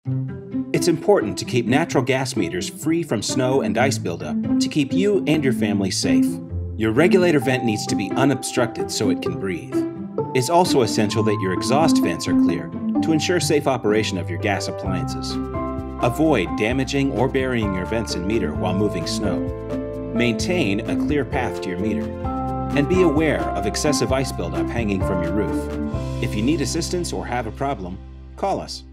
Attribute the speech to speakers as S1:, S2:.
S1: It's important to keep natural gas meters free from snow and ice buildup to keep you and your family safe. Your regulator vent needs to be unobstructed so it can breathe. It's also essential that your exhaust vents are clear to ensure safe operation of your gas appliances. Avoid damaging or burying your vents and meter while moving snow. Maintain a clear path to your meter. And be aware of excessive ice buildup hanging from your roof. If you need assistance or have a problem, call us.